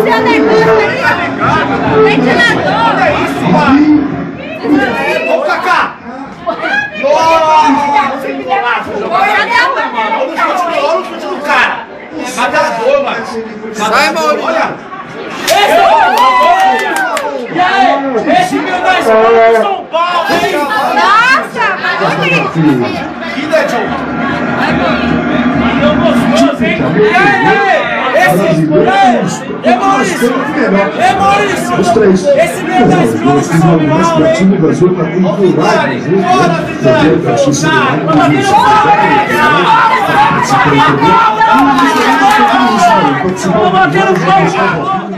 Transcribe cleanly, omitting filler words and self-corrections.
seu negócio aí, ventilador. Olha isso, mano. Ô, Cacá. Nossa, que golaço. Olha o chute do cara. Matador, mano. Sai, Maurício. Olha. Esse meu da escola de São Paulo, hein? Nossa, mas bonito. Que da John? Valeu, gostoso, hein? Os três. Esse meu da escola de São Paulo, hein? time Brasil para culturar, Vamos bater no pau!